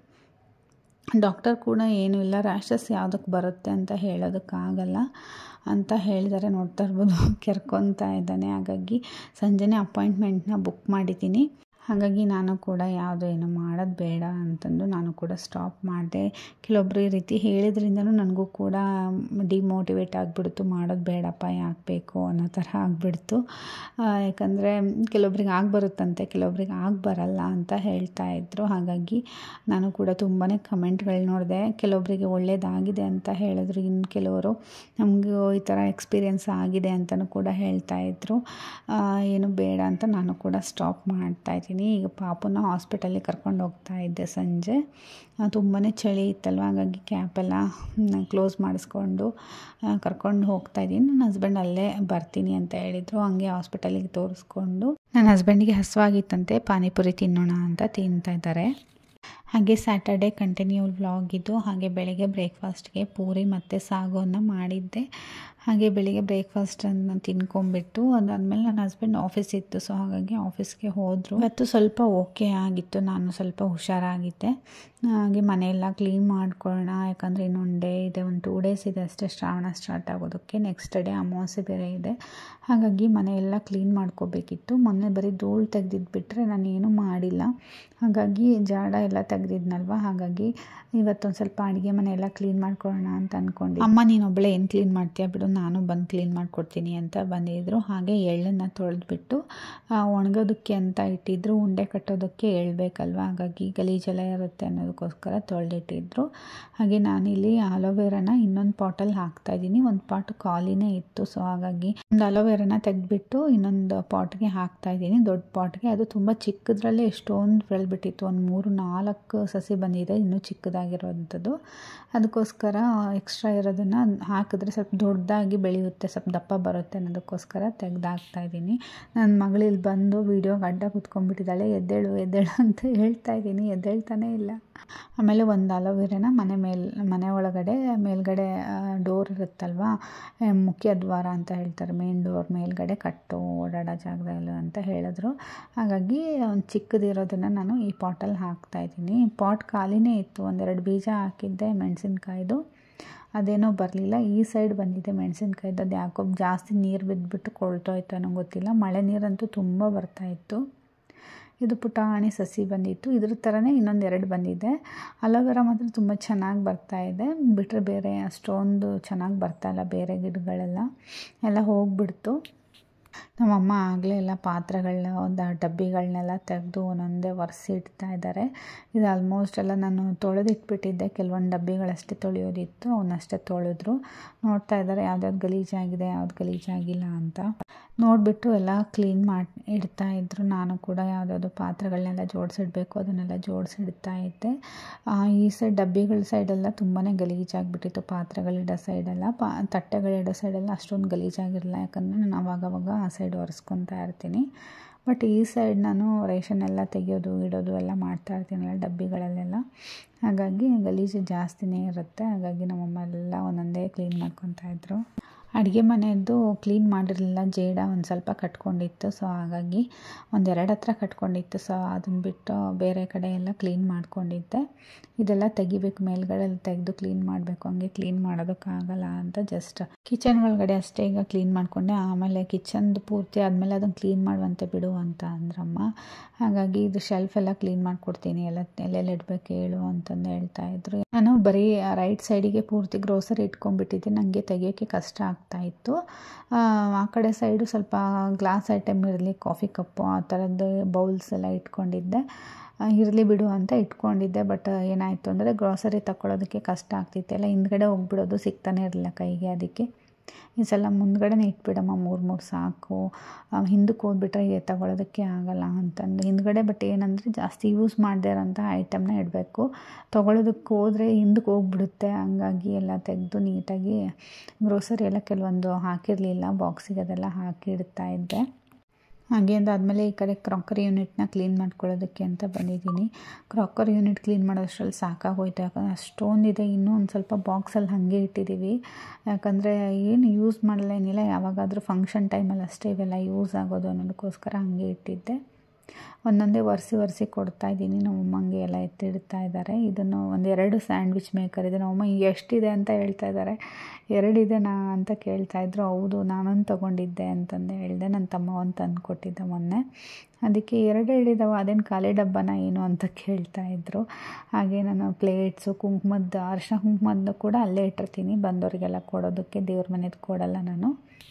A: ಡಾಕ್ಟರ್ ಕೂಡ ಏನೂ ಇಲ್ಲ, ರ್ಯಾಷಸ್ ಯಾವುದಕ್ಕೆ ಬರುತ್ತೆ ಅಂತ ಹೇಳೋದಕ್ಕಾಗಲ್ಲ ಅಂತ ಹೇಳಿದ್ದಾರೆ. ನೋಡ್ತಾ ಇರ್ಬೋದು ಕೆರ್ಕೊತಾ ಇದ್ದಾನೆ. ಹಾಗಾಗಿ ಸಂಜೆನೇ ಅಪಾಯಿಂಟ್ಮೆಂಟ್ನ ಬುಕ್ ಮಾಡಿದ್ದೀನಿ. ಹಾಗಾಗಿ ನಾನು ಕೂಡ ಏನು ಮಾಡೋದು ಬೇಡ ಅಂತಂದು ನಾನು ಕೂಡ ಸ್ಟಾಪ್ ಮಾಡಿದೆ. ಕೆಲವೊಬ್ಬರು ಈ ರೀತಿ ಹೇಳಿದ್ರಿಂದನೂ ನನಗೂ ಕೂಡ ಡಿಮೋಟಿವೇಟ್ ಆಗಿಬಿಡ್ತು. ಮಾಡೋದು ಬೇಡಪ್ಪ, ಯಾಕೆ ಬೇಕು ಅನ್ನೋ ಥರ ಆಗಿಬಿಡ್ತು. ಯಾಕಂದರೆ ಕೆಲವೊಬ್ರಿಗೆ ಬರುತ್ತಂತೆ, ಕೆಲವೊಬ್ರಿಗೆ ಬರಲ್ಲ ಅಂತ ಹೇಳ್ತಾಯಿದ್ರು. ಹಾಗಾಗಿ ನಾನು ಕೂಡ ತುಂಬಾ ಕಮೆಂಟ್ಗಳು ನೋಡಿದೆ. ಕೆಲವೊಬ್ಬರಿಗೆ ಒಳ್ಳೆಯದಾಗಿದೆ ಅಂತ ಹೇಳಿದ್ರು. ಇನ್ನು ಕೆಲವರು ನಮಗೂ ಈ ಥರ ಎಕ್ಸ್ಪೀರಿಯೆನ್ಸ್ ಆಗಿದೆ ಅಂತಲೂ ಕೂಡ ಹೇಳ್ತಾಯಿದ್ರು. ಏನು ಬೇಡ ಅಂತ ನಾನು ಕೂಡ ಸ್ಟಾಪ್ ಮಾಡ್ತಾಯಿದ್ದೀನಿ. ಈಗ ಪಾಪುನ ಹಾಸ್ಪಿಟಲಿಗೆ ಕರ್ಕೊಂಡು ಹೋಗ್ತಾ ಇದ್ದೆ ಸಂಜೆ. ತುಂಬಾ ಚಳಿ ಇತ್ತಲ್ವ, ಹಾಗಾಗಿ ಕ್ಯಾಪೆಲ್ಲ ಕ್ಲೋಸ್ ಮಾಡಿಸ್ಕೊಂಡು ಕರ್ಕೊಂಡು ಹೋಗ್ತಾಯಿದ್ದೀನಿ. ನನ್ನ ಹಸ್ಬೆಂಡ್ ಅಲ್ಲೇ ಬರ್ತೀನಿ ಅಂತ ಹೇಳಿದರು. ಹಂಗೆ ಹಾಸ್ಪಿಟಲಿಗೆ ತೋರಿಸ್ಕೊಂಡು ನನ್ನ ಹಸ್ಬೆಂಡಿಗೆ ಹಸುವಾಗಿತ್ತಂತೆ, ಪಾನಿಪುರಿ ತಿನ್ನೋಣ ಅಂತ ತಿಂತಾ ಇದ್ದಾರೆ. ಹಾಗೆ ಸ್ಯಾಟರ್ಡೆ ಕಂಟಿನ್ಯೂ ವ್ಲಾಗ್ ಇದು. ಹಾಗೆ ಬೆಳಗ್ಗೆ ಬ್ರೇಕ್ಫಾಸ್ಟ್ಗೆ ಪೂರಿ ಮತ್ತು ಸಾಗುವನ್ನು ಮಾಡಿದ್ದೆ. ಹಾಗೆ ಬೆಳಿಗ್ಗೆ ಬ್ರೇಕ್ಫಾಸ್ಟನ್ನು ತಿನ್ಕೊಂಬಿಟ್ಟು ಅದಾದಮೇಲೆ ನನ್ನ ಹಸ್ಬೆಂಡ್ ಆಫೀಸ್ ಇತ್ತು. ಸೊ ಹಾಗಾಗಿ ಆಫೀಸ್ಗೆ ಹೋದರು. ಇವತ್ತು ಸ್ವಲ್ಪ ಓಕೆ ಆಗಿತ್ತು, ನಾನು ಸ್ವಲ್ಪ ಹುಷಾರಾಗಿದ್ದೆ. ಹಾಗೆ ಮನೆಯೆಲ್ಲ ಕ್ಲೀನ್ ಮಾಡ್ಕೊಳ್ಳೋಣ, ಯಾಕಂದರೆ ಇನ್ನೊಂದು ಡೇ ಇದೆ, ಒಂದು 2 ಡೇಸ್ ಇದೆ ಅಷ್ಟೇ ಶ್ರಾವಣ ಸ್ಟಾರ್ಟ್ ಆಗೋದಕ್ಕೆ. ನೆಕ್ಸ್ಟ್ ಡೇ ಅಮಾವಾಸ್ಯೆ ಬೇರೆ ಇದೆ. ಹಾಗಾಗಿ ಮನೆಯೆಲ್ಲ ಕ್ಲೀನ್ ಮಾಡ್ಕೋಬೇಕಿತ್ತು. ಮೊನ್ನೆ ಬರೀ ಧೂಳು ತೆಗೆದಿದ್ಬಿಟ್ರೆ ನಾನು ಏನೂ ಮಾಡಿಲ್ಲ. ಹಾಗಾಗಿ ಜಾಡ ಎಲ್ಲ ತೆಗೆದಿದ್ನಲ್ವ, ಹಾಗಾಗಿ ಇವತ್ತೊಂದು ಸ್ವಲ್ಪ ಅಡುಗೆ ಮನೆಯೆಲ್ಲ ಕ್ಲೀನ್ ಮಾಡ್ಕೊಳ್ಳೋಣ ಅಂತ ಅಂದ್ಕೊಂಡು, ಅಮ್ಮ ನೀನೊಬ್ಬಳೇ ಏನು ಕ್ಲೀನ್ ಮಾಡ್ತೀಯ ಬಿಡು, ನಾನು ಬಂದು ಕ್ಲೀನ್ ಮಾಡಿಕೊಡ್ತೀನಿ ಅಂತ ಬಂದಿದ್ದರು. ಹಾಗೆ ಎಳ್ಳನ್ನು ತೊಳೆದ್ಬಿಟ್ಟು ಒಣಗೋದಕ್ಕೆ ಅಂತ ಇಟ್ಟಿದ್ರು. ಉಂಡೆ ಕಟ್ಟೋದಕ್ಕೆ ಎಳ್ಬೇಕಲ್ವ, ಹಾಗಾಗಿ ಗಲೀಜೆಲ್ಲ ಇರುತ್ತೆ ಅನ್ನೋದಕ್ಕೋಸ್ಕರ ತೊಳೆದಿಟ್ಟಿದ್ರು. ಹಾಗೆ ನಾನಿಲ್ಲಿ ಅಲೋವೆರಾನ ಇನ್ನೊಂದು ಪಾಟಲ್ಲಿ ಹಾಕ್ತಾಯಿದ್ದೀನಿ. ಒಂದು ಪಾಟು ಖಾಲಿನೇ ಇತ್ತು. ಸೊ ಹಾಗಾಗಿ ಒಂದು ಅಲೋವೆರಾನ ತೆಗೆದ್ಬಿಟ್ಟು ಇನ್ನೊಂದು ಪಾಟ್ಗೆ ಹಾಕ್ತಾಯಿದ್ದೀನಿ, ದೊಡ್ಡ ಪಾಟ್ಗೆ. ಅದು ತುಂಬ ಚಿಕ್ಕದ್ರಲ್ಲೇ ಎಷ್ಟೊಂದು ಬೆಳೆದ್ಬಿಟ್ಟಿತ್ತು. ಒಂದು 3-4 ಸಸಿ ಬಂದಿದೆ, ಇನ್ನೂ ಚಿಕ್ಕದಾಗಿರೋವಂಥದ್ದು. ಅದಕ್ಕೋಸ್ಕರ ಎಕ್ಸ್ಟ್ರಾ ಇರೋದನ್ನು ಹಾಕಿದ್ರೆ ಸ್ವಲ್ಪ ದೊಡ್ಡದಾಗಿ ಬೆಳೆಯುತ್ತೆ, ಸ್ವಲ್ಪ ದಪ್ಪ ಬರುತ್ತೆ ಅನ್ನೋದಕ್ಕೋಸ್ಕರ ತೆಗೆದಾಕ್ತಾಯಿದ್ದೀನಿ. ನನ್ನ ಮಗಳು ಇಲ್ಲಿ ಬಂದು ವೀಡಿಯೋಗೆ ಅಡ್ಡ ಕೂತ್ಕೊಂಡ್ಬಿಟ್ಟಿದ್ದಾಳೆ. ಎದ್ದೇಳು ಅಂತ ಹೇಳ್ತಾಯಿದ್ದೀನಿ, ಎದ್ದೇಳ್ತಾನೇ ಇಲ್ಲ. ಆಮೇಲೆ ಒಂದು ಅಲೋವೆರಾನ ಮನೆ ಒಳಗಡೆ ಮೇಲ್ಗಡೆ ಡೋರ್ ಇರುತ್ತಲ್ವ, ಮುಖ್ಯ ದ್ವಾರ ಅಂತ ಹೇಳ್ತಾರೆ, ಮೇನ್ ಡೋರ್ ಮೇಲ್ಗಡೆ ಕಟ್ಟು, ಓಡಾಡೋ ಜಾಗದಲ್ಲಿ ಅಂತ ಹೇಳಿದ್ರು. ಹಾಗಾಗಿ ಒಂದು ಚಿಕ್ಕದಿರೋದನ್ನು ನಾನು ಈ ಪಾಟಲ್ಲಿ ಹಾಕ್ತಾಯಿದ್ದೀನಿ. ಪಾಟ್ ಖಾಲಿನೇ ಇತ್ತು. 1-2 ಬೀಜ ಹಾಕಿದ್ದೆ ಮೆಣಸಿನ್ಕಾಯ್ದು, ಅದೇನೋ ಬರಲಿಲ್ಲ. ಈ ಸೈಡ್ ಬಂದಿದೆ ಮೆಣಸಿನ್ಕಾಯ್ದು, ಅದು ಯಾಕೋ ಜಾಸ್ತಿ ನೀರು ಬಿದ್ದುಬಿಟ್ಟು ಕೊಳ್ತೋಯ್ತು ಅನ್ನೋ ಗೊತ್ತಿಲ್ಲ. ಮಳೆ ನೀರಂತೂ ತುಂಬ ಬರ್ತಾಯಿತ್ತು. ಇದು ಪುಟಾಣಿ ಸಸಿ ಬಂದಿತ್ತು. ಇದ್ರ ಥರನೇ ಇನ್ನೊಂದು 2 ಬಂದಿದೆ. ಅಲೋವೆರಾ ಮಾತ್ರ ತುಂಬ ಚೆನ್ನಾಗಿ ಬರ್ತಾಯಿದೆ, ಬಿಟ್ಟರೆ ಬೇರೆ ಅಷ್ಟೊಂದು ಚೆನ್ನಾಗಿ ಬರ್ತಾಯಿಲ್ಲ. ಬೇರೆ ಗಿಡಗಳೆಲ್ಲ ಹೋಗ್ಬಿಡ್ತು. ನಮ್ಮಮ್ಮ ಆಗಲೇ ಎಲ್ಲ ಪಾತ್ರೆಗಳನ್ನ ಡಬ್ಬಿಗಳನ್ನೆಲ್ಲ ತೆಗೆದು ಒಂದೊಂದೇ ಒರೆಸಿ ಇಡ್ತಾ ಇದ್ದಾರೆ. ಇದು ಆಲ್ಮೋಸ್ಟ್ ಎಲ್ಲ ನಾನು ತೊಳೆದಿಟ್ಬಿಟ್ಟಿದ್ದೆ, ಕೆಲವೊಂದು ಡಬ್ಬಿಗಳಷ್ಟೇ ತೊಳೆಯೋದಿತ್ತು, ಅವನ್ನಷ್ಟೇ ತೊಳೆದ್ರು. ನೋಡ್ತಾ ಇದ್ದಾರೆ ಯಾವ್ದ್ಯಾವ್ದು ಗಲೀಜಾಗಿದೆ ಯಾವ್ದು ಗಲೀಜಾಗಿಲ್ಲ ಅಂತ. ನೋಡಿಬಿಟ್ಟು ಎಲ್ಲ ಕ್ಲೀನ್ ಮಾಡಿ ಇಡ್ತಾಯಿದ್ರು. ನಾನು ಕೂಡ ಯಾವುದಾದ್ರು ಪಾತ್ರೆಗಳನ್ನೆಲ್ಲ ಜೋಡಿಸಿಡ್ಬೇಕು ಅದನ್ನೆಲ್ಲ ಜೋಡಿಸಿಡ್ತಾ ಇದ್ದೆ. ಈ ಸೈಡ್ ಡಬ್ಬಿಗಳ ಸೈಡೆಲ್ಲ ತುಂಬಾ ಗಲೀಜಾಗಿಬಿಟ್ಟಿತ್ತು. ಪಾತ್ರೆಗಳಿಡೋ ಸೈಡೆಲ್ಲ ತಟ್ಟೆಗಳಿಡೋ ಸೈಡೆಲ್ಲ ಅಷ್ಟೊಂದು ಗಲೀಜಾಗಿರಲಿಲ್ಲ, ಯಾಕಂದರೆ ನಾನು ಆವಾಗವಾಗ ಆ ಸೈಡ್ ಒರೆಸ್ಕೊತಾ ಇರ್ತೀನಿ. ಬಟ್ ಈ ಸೈಡ್ ನಾನು ರೇಷನ್ ಎಲ್ಲ ತೆಗೆಯೋದು ಇಡೋದು ಎಲ್ಲ ಮಾಡ್ತಾ ಇರ್ತೀನಲ್ಲ ಡಬ್ಬಿಗಳಲ್ಲೆಲ್ಲ, ಹಾಗಾಗಿ ಗಲೀಜು ಜಾಸ್ತಿನೇ ಇರುತ್ತೆ. ಹಾಗಾಗಿ ನಮ್ಮಮ್ಮ ಎಲ್ಲ ಒಂದೊಂದೇ ಕ್ಲೀನ್ ಮಾಡ್ಕೊತಾಯಿದ್ರು. ಅಡುಗೆ ಮನೆಯದ್ದು ಕ್ಲೀನ್ ಮಾಡಿರಲಿಲ್ಲ, ಜೇಡ ಒಂದು ಸ್ವಲ್ಪ ಕಟ್ಕೊಂಡಿತ್ತು. ಸೊ ಹಾಗಾಗಿ ಒಂದೆರಡು ಹತ್ರ ಕಟ್ಕೊಂಡಿತ್ತು. ಸೊ ಅದನ್ನು ಬಿಟ್ಟು ಬೇರೆ ಕಡೆ ಎಲ್ಲ ಕ್ಲೀನ್ ಮಾಡ್ಕೊಂಡಿದ್ದೆ. ಇದೆಲ್ಲ ತೆಗಿಬೇಕು, ಮೇಲ್ಗಡೆ ತೆಗೆದು ಕ್ಲೀನ್ ಮಾಡಬೇಕು, ಹಂಗೆ ಕ್ಲೀನ್ ಮಾಡೋದಕ್ಕಾಗಲ್ಲ ಅಂತ ಜಸ್ಟ್ ಕಿಚನ್ ಒಳಗಡೆ ಅಷ್ಟೇ ಈಗ ಕ್ಲೀನ್ ಮಾಡಿಕೊಂಡೆ. ಆಮೇಲೆ ಕಿಚನ್ದು ಪೂರ್ತಿ ಆದಮೇಲೆ ಅದನ್ನು ಕ್ಲೀನ್ ಮಾಡುವಂತೆ ಬಿಡು ಅಂತ ಅಂದ್ರಮ್ಮ. ಹಾಗಾಗಿ ಇದು ಶೆಲ್ಫ್ ಎಲ್ಲ ಕ್ಲೀನ್ ಮಾಡಿಕೊಡ್ತೀನಿ, ಎಲ್ಲೆಲ್ಲಿ ಇಡಬೇಕು ಹೇಳು ಅಂತಂದು ಹೇಳ್ತಾಯಿದ್ರು. ನಾನು ಬರೀ ರೈಟ್ ಸೈಡಿಗೆ ಪೂರ್ತಿ ಗ್ರೋಸರಿ ಇಟ್ಕೊಂಡ್ಬಿಟ್ಟಿದ್ದೆ, ನನಗೆ ತೆಗಿಯೋಕ್ಕೆ ಕಷ್ಟ ಆಗ್ತಾಯಿತ್ತು. ಆ ಕಡೆ ಸೈಡು ಸ್ವಲ್ಪ ಗ್ಲಾಸ್ ಐಟಮ್ ಇರಲಿ, ಕಾಫಿ ಕಪ್ಪು ಆ ಥರದ್ದು ಬೌಲ್ಸ್ ಎಲ್ಲ ಇಟ್ಕೊಂಡಿದ್ದೆ, ಇರಲಿ ಬಿಡು ಅಂತ ಇಟ್ಕೊಂಡಿದ್ದೆ. ಬಟ್ ಏನಾಯಿತು ಅಂದರೆ ಗ್ರೋಸರಿ ತಗೊಳ್ಳೋದಕ್ಕೆ ಕಷ್ಟ ಆಗ್ತಿತ್ತು, ಎಲ್ಲ ಹಿಂದ್ಗಡೆ ಹೋಗ್ಬಿಡೋದು, ಸಿಗ್ತಾನೆ ಇರಲಿಲ್ಲ ಕೈಗೆ. ಅದಕ್ಕೆ ಈ ಸಲ ಮುಂದ್ಗಡೆನೇ ಇಟ್ಬಿಡಮ್ಮ, ಮೂರು ಸಾಕು, ಹಿಂದಕ್ಕೆ ಹೋಗ್ಬಿಟ್ರೆ ತಗೊಳ್ಳೋದಕ್ಕೆ ಆಗಲ್ಲ ಅಂತಂದು ಹಿಂದ್ಗಡೆ. ಬಟ್ ಏನಂದರೆ ಜಾಸ್ತಿ ಯೂಸ್ ಮಾಡದೇ ಇರೋಂಥ ಐಟಮ್ನ ಇಡಬೇಕು, ತೊಗೊಳ್ಳೋದಕ್ಕೆ ಹೋದರೆ ಹಿಂದಕ್ಕೆ ಹೋಗ್ಬಿಡುತ್ತೆ. ಹಂಗಾಗಿ ಎಲ್ಲ ತೆಗೆದು ನೀಟಾಗಿ ಗ್ರೋಸರಿ ಎಲ್ಲ ಕೆಲವೊಂದು ಹಾಕಿರಲಿಲ್ಲ ಬಾಕ್ಸಿಗೆ, ಅದೆಲ್ಲ ಹಾಕಿ ಇಡ್ತಾ ಇದ್ದೆ. ಹಾಗೆ ಅದಾದಮೇಲೆ ಈ ಕಡೆ ಕ್ರಾಕರಿ ಯೂನಿಟ್ನ ಕ್ಲೀನ್ ಮಾಡ್ಕೊಳ್ಳೋದಕ್ಕೆ ಅಂತ ಬಂದಿದ್ದೀನಿ. ಕ್ರಾಕರಿ ಯೂನಿಟ್ ಕ್ಲೀನ್ ಮಾಡೋದ್ರಲ್ಲಿ ಸಾಕಾಗೋಯ್ತು, ಯಾಕಂದರೆ ಅಷ್ಟೊಂದಿದೆ. ಇನ್ನೂ ಒಂದು ಸ್ವಲ್ಪ ಬಾಕ್ಸಲ್ಲಿ ಹಾಗೆ ಇಟ್ಟಿದ್ದೀವಿ, ಯಾಕಂದರೆ ಏನು ಯೂಸ್ ಮಾಡಲ್ಲ ಏನಿಲ್ಲ, ಯಾವಾಗಾದರೂ ಫಂಕ್ಷನ್ ಟೈಮಲ್ಲಿ ಅಷ್ಟೇ ಇವೆಲ್ಲ ಯೂಸ್ ಆಗೋದು ಅನ್ನೋದಕ್ಕೋಸ್ಕರ ಹಾಗೆ ಇಟ್ಟಿದ್ದೆ. ಒಂದೊಂದೇ ಒರೆಸಿ ಕೊಡ್ತಾಯಿದ್ದೀನಿ. ನಮ್ಮಮ್ಮಂಗೆ ಎಲ್ಲ ಎತ್ತಿಡ್ತಾ ಇದ್ದಾರೆ. ಇದನ್ನು 2 ಸ್ಯಾಂಡ್ವಿಚ್ ಮೇಕರ್ ಇದೆ. ನಮ್ಮಮ್ಮ ಎಷ್ಟಿದೆ ಅಂತ ಹೇಳ್ತಾ ಇದ್ದಾರೆ. 2 ಇದೆನಾ ಅಂತ ಕೇಳ್ತಾಯಿದ್ರು. ಹೌದು, ನಾನೊಂದು ತೊಗೊಂಡಿದ್ದೆ ಅಂತಂದು ಹೇಳಿದೆ, ನನ್ನ ತಮ್ಮ ಒಂದು ತಂದು ಕೊಟ್ಟಿದ್ದ ಮೊನ್ನೆ. ಅದಕ್ಕೆ 2 ಇದ್ದಾವೆ, ಅದೇನು ಖಾಲಿ ಡಬ್ಬನ ಏನು ಅಂತ ಕೇಳ್ತಾಯಿದ್ರು. ಹಾಗೆ ನಾನು ಪ್ಲೇಟ್ಸು, ಅರಿಶಿನ ಕುಂಕುಮದ್ದು ಕೂಡ ಅಲ್ಲೇ ಇಟ್ಟಿರ್ತೀನಿ, ಬಂದವರಿಗೆಲ್ಲ ಕೊಡೋದಕ್ಕೆ. ದೇವ್ರ ಮನೆದು ಕೊಡಲ್ಲ ನಾನು.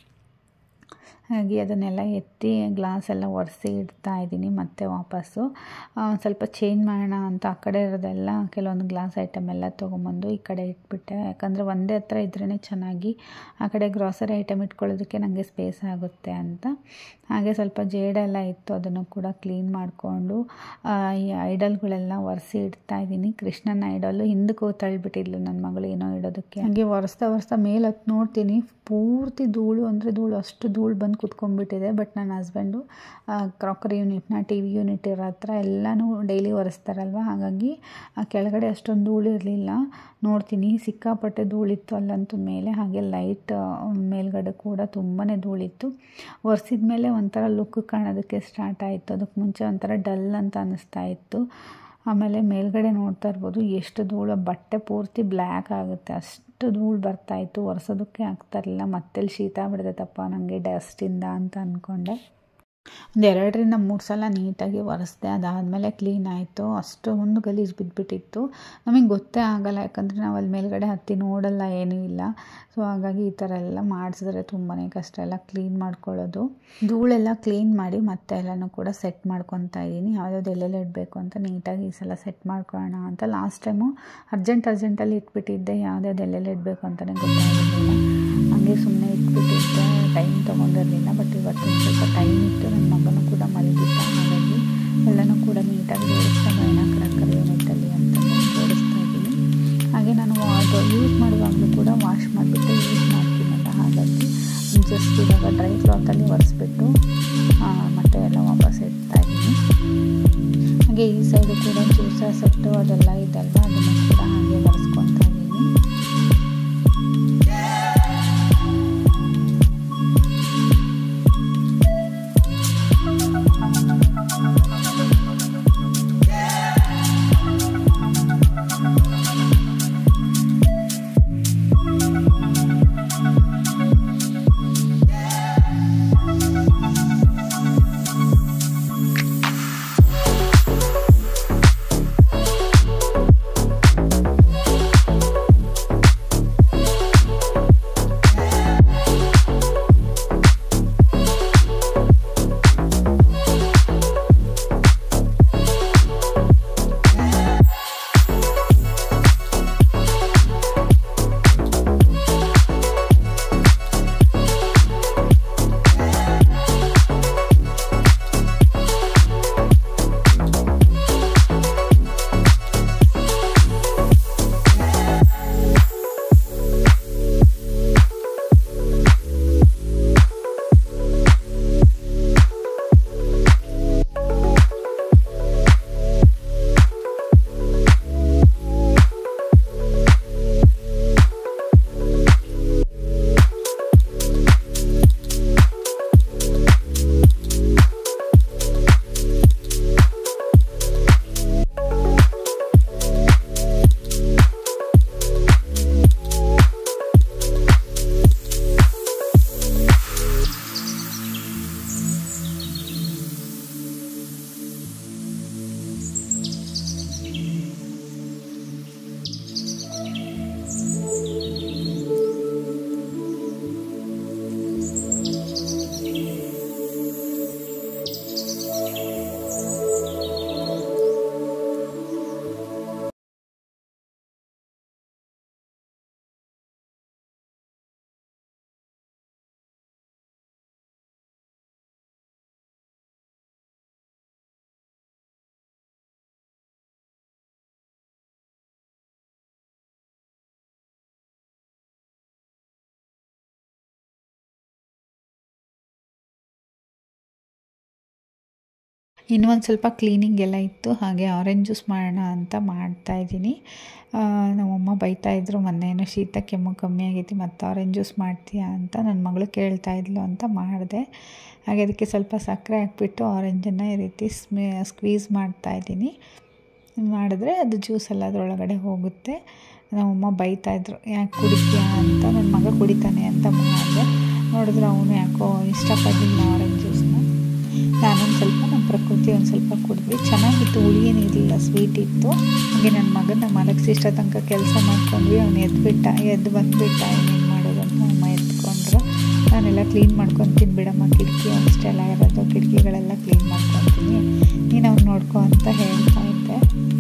A: ಹಾಗೆ ಅದನ್ನೆಲ್ಲ ಎತ್ತಿ ಗ್ಲಾಸ್ ಎಲ್ಲ ಒರೆಸಿ ಇಡ್ತಾ ಇದ್ದೀನಿ. ಮತ್ತೆ ವಾಪಸ್ಸು ಸ್ವಲ್ಪ ಚೇಂಜ್ ಮಾಡೋಣ ಅಂತ ಆ ಕಡೆ ಇರೋದೆಲ್ಲ ಕೆಲವೊಂದು ಗ್ಲಾಸ್ ಐಟಮ್ ಎಲ್ಲ ತೊಗೊಂಬಂದು ಈ ಕಡೆ ಇಟ್ಬಿಟ್ಟೆ, ಯಾಕಂದರೆ ಒಂದೇ ಹತ್ರ ಇದ್ರೇ ಚೆನ್ನಾಗಿ ಆ ಕಡೆ ಗ್ರಾಸರಿ ಐಟಮ್ ಇಟ್ಕೊಳ್ಳೋದಕ್ಕೆ ನನಗೆ ಸ್ಪೇಸ್ ಆಗುತ್ತೆ ಅಂತ. ಹಾಗೆ ಸ್ವಲ್ಪ ಜೇಡ ಎಲ್ಲ ಇತ್ತು, ಅದನ್ನು ಕೂಡ ಕ್ಲೀನ್ ಮಾಡಿಕೊಂಡು ಈ ಐಡಲ್ಗಳೆಲ್ಲ ಒರೆಸಿ ಇಡ್ತಾ ಇದ್ದೀನಿ. ಕೃಷ್ಣನ ಐಡಲ್ಲು ಹಿಂದಕ್ಕೆ ತಳ್ಳಿಬಿಟ್ಟಿದ್ಲು ನನ್ನ ಮಗಳು ಏನೋ ಇಡೋದಕ್ಕೆ. ಹಾಗೆ ಒರೆಸ್ತಾ ಮೇಲೆ ಹತ್ತು ನೋಡ್ತೀನಿ, ಪೂರ್ತಿ ಧೂಳು ಅಂದರೆ ಧೂಳು, ಅಷ್ಟು ಧೂಳು ಬಂದು ಕುತ್ಕೊಂಡ್ಬಿಟ್ಟಿದೆ. ಬಟ್ ನನ್ನ ಹಸ್ಬೆಂಡು ಕ್ರಾಕರಿ ಯೂನಿಟ್ನ TV ಯೂನಿಟ್ ಇರೋ ಹತ್ರ ಎಲ್ಲನೂ ಡೈಲಿ ಒರೆಸ್ತಾರಲ್ವ, ಹಾಗಾಗಿ ಆ ಕೆಳಗಡೆ ಅಷ್ಟೊಂದು ಧೂಳು ಇರಲಿಲ್ಲ. ನೋಡ್ತೀನಿ ಸಿಕ್ಕಾಪಟ್ಟೆ ಧೂಳಿತ್ತು ಅಲ್ಲಂತೂ ಮೇಲೆ. ಹಾಗೆ ಲೈಟ್ ಮೇಲ್ಗಡೆ ಕೂಡ ತುಂಬಾ ಧೂಳಿತ್ತು. ಒರೆಸಿದ ಮೇಲೆ ಒಂಥರ ಲುಕ್ ಕಾಣೋದಕ್ಕೆ ಸ್ಟಾರ್ಟ್ ಆಯಿತು, ಅದಕ್ಕೆ ಮುಂಚೆ ಒಂಥರ ಡಲ್ ಅಂತ ಅನ್ನಿಸ್ತಾ ಇತ್ತು. ಆಮೇಲೆ ಮೇಲ್ಗಡೆ ನೋಡ್ತಾ ಇರ್ಬೋದು ಎಷ್ಟು ಧೂಳು, ಬಟ್ಟೆ ಪೂರ್ತಿ ಬ್ಲ್ಯಾಕ್ ಆಗುತ್ತೆ, ಅಷ್ಟು ಧೂಳು ಬರ್ತಾಯಿತ್ತು, ಒರೆಸೋದಕ್ಕೆ ಆಗ್ತಾಯಿರಲಿಲ್ಲ. ಮತ್ತೆಲ್ಲಿ ಶೀತ ಬಿಡ್ತೈತಪ್ಪ ನನಗೆ ಡಸ್ಟಿಂದ ಅಂತ ಅಂದ್ಕೊಂಡೆ. ಒಂದು 2-3 ಸಲ ನೀಟಾಗಿ ಒರೆಸ್ದೆ. ಅದಾದಮೇಲೆ ಕ್ಲೀನ್ ಆಯಿತು. ಅಷ್ಟೊಂದು ಗಲೀಜು ಬಿದ್ದುಬಿಟ್ಟಿತ್ತು, ನಮಗೆ ಗೊತ್ತೇ ಆಗಲ್ಲ, ಯಾಕಂದರೆ ನಾವು ಅಲ್ಲಿ ಮೇಲ್ಗಡೆ ಹತ್ತಿ ನೋಡಲ್ಲ, ಏನೂ ಇಲ್ಲ. ಸೊ ಹಾಗಾಗಿ ಈ ಥರ ಎಲ್ಲ ಮಾಡಿಸಿದ್ರೆ ತುಂಬಾ ಕಷ್ಟ ಎಲ್ಲ ಕ್ಲೀನ್ ಮಾಡ್ಕೊಳ್ಳೋದು. ಧೂಳೆಲ್ಲ ಕ್ಲೀನ್ ಮಾಡಿ ಮತ್ತೆ ಎಲ್ಲನೂ ಕೂಡ ಸೆಟ್ ಮಾಡ್ಕೊತಾ ಇದ್ದೀನಿ. ಯಾವುದಾದ್ರು ಎಲ್ಲೆಲ್ಲಿ ಇಡಬೇಕು ಅಂತ ನೀಟಾಗಿ ಈ ಸಲ ಸೆಟ್ ಮಾಡ್ಕೊಳ್ಳೋಣ ಅಂತ. ಲಾಸ್ಟ್ ಟೈಮು ಅರ್ಜೆಂಟಲ್ಲಿ ಇಟ್ಬಿಟ್ಟಿದ್ದೆ, ಯಾವುದ್ಯಾವ್ದು ಎಲ್ಲೆಲ್ಲಿ ಇಡಬೇಕು ಅಂತಲೇ ಗೊತ್ತಾಗಿರಲಿಲ್ಲ, ಹಾಗೆ ಸುಮ್ಮನೆ ಇಟ್ಬಿಟ್ಟಿದ್ದೆ, ಟೈಮ್ ತೊಗೊಂಡಿರಲಿಲ್ಲ. ಬಟ್ ಇವತ್ತು ಸ್ವಲ್ಪ ಟೈಮ್ ಇತ್ತು, ನನ್ನ ಮಗನೂ ಕೂಡ ಮಲಗಿದ್ದ, ಹಾಗಾಗಿ ಎಲ್ಲನೂ ಕೂಡ ನೀಟಾಗಿ ಜೋಡಿಸ್ತಾ ಬರೋಣ ಕ್ರಾಕರಿ ಯೂನಿಟಲ್ಲಿ ಅಂತ ಜೋಡಿಸ್ತಾ ಇದ್ದೀನಿ. ಹಾಗೆ ನಾನು ಅದು ಯೂಸ್ ಮಾಡುವಾಗಲೂ ಕೂಡ ವಾಶ್ ಮಾಡಿಬಿಟ್ಟು ಯೂಸ್ ಮಾಡ್ತೀನಲ್ಲ, ಹಾಗಾಗಿ ಜಸ್ಟ್ ಇವಾಗ ಡ್ರೈ ಕ್ಲಾತಲ್ಲಿ ಒರೆಸ್ಬಿಟ್ಟು ಮತ್ತೆ ಎಲ್ಲ ವಾಪಸ್ ಇಡ್ತಾ ಇದ್ದೀನಿ. ಹಾಗೆ ಈ ಸೈಡು ಕೂಡ ಜ್ಯೂಸರ್ ಸೆಟ್ಟು ಅದೆಲ್ಲ ಇದೆಲ್ಲ, ಅದನ್ನು ಕೂಡ ಹಾಗೆ ಒರೆಸ್ಕೊತಾ ಇದ್ದೀನಿ. ಇನ್ನೊಂದು ಸ್ವಲ್ಪ ಕ್ಲೀನಿಂಗ್ ಎಲ್ಲ ಇತ್ತು, ಹಾಗೆ ಆರೆಂಜ್ ಜ್ಯೂಸ್ ಮಾಡೋಣ ಅಂತ ಮಾಡ್ತಾಯಿದ್ದೀನಿ. ನಮ್ಮಮ್ಮ ಬೈತಾಯಿದ್ರು, ಮೊನ್ನೇನೋ ಶೀತ ಕೆಮ್ಮು ಕಮ್ಮಿ ಆಗೈತಿ ಮತ್ತು ಆರೆಂಜ್ ಜ್ಯೂಸ್ ಮಾಡ್ತೀಯಾ ಅಂತ ನನ್ನ ಮಗಳು ಕೇಳ್ತಾಯಿದ್ಲು ಅಂತ ಮಾಡಿದೆ. ಹಾಗೆ ಅದಕ್ಕೆ ಸ್ವಲ್ಪ ಸಕ್ಕರೆ ಹಾಕ್ಬಿಟ್ಟು ಆರೆಂಜನ್ನು ಈ ರೀತಿ ಸ್ಕ್ವೀಸ್ ಮಾಡ್ತಾಯಿದ್ದೀನಿ. ಮಾಡಿದ್ರೆ ಅದು ಜ್ಯೂಸ್ ಎಲ್ಲ ಅದರೊಳಗಡೆ ಹೋಗುತ್ತೆ. ನಮ್ಮಮ್ಮ ಬೈತಾಯಿದ್ರು, ಯಾಕೆ ಕುಡಿತೀಯಾ ಅಂತ. ನನ್ನ ಮಗ ಕುಡಿತಾನೆ ಅಂತ ಮಾಡಿದೆ. ನೋಡಿದ್ರೆ ಅವನು ಯಾಕೋ ಇಷ್ಟಪಡಲಿಲ್ಲ ಆರೆಂಜ್ ಜ್ಯೂಸ್ನ. ನಾನೊಂದು ಸ್ವಲ್ಪ, ನಮ್ಮ ಪ್ರಕೃತಿ ಒಂದು ಸ್ವಲ್ಪ ಕುಡಿದ್ವಿ. ಚೆನ್ನಾಗಿತ್ತು, ಹುಳಿ ಏನಿರಲಿಲ್ಲ, ಸ್ವೀಟ್ ಇತ್ತು. ಹಾಗೆ ನನ್ನ ಮಗನ ಮಲಗಿಸಿ ಇಷ್ಟ ತನಕ ಕೆಲಸ ಮಾಡ್ಕೊಂಡ್ವಿ. ಅವನು ಎದ್ದು ಬಂದುಬಿಟ್ಟ. ಏನೇನು ಮಾಡೋದು ಅಂತ ಅಮ್ಮ ಎತ್ಕೊಂಡ್ರು. ನಾನೆಲ್ಲ ಕ್ಲೀನ್ ಮಾಡ್ಕೊತೀನಿ ಬಿಡಮ್ಮ, ಕಿಟಕಿ ಅಷ್ಟೆಲ್ಲ ಇರೋದು, ಕಿಟಕಿಗಳೆಲ್ಲ ಕ್ಲೀನ್ ಮಾಡ್ಕೊತೀನಿ, ನೀನು ಅವ್ನು ನೋಡ್ಕೊ ಅಂತ ಹೇಳ್ತಾ ಇದ್ದೆ.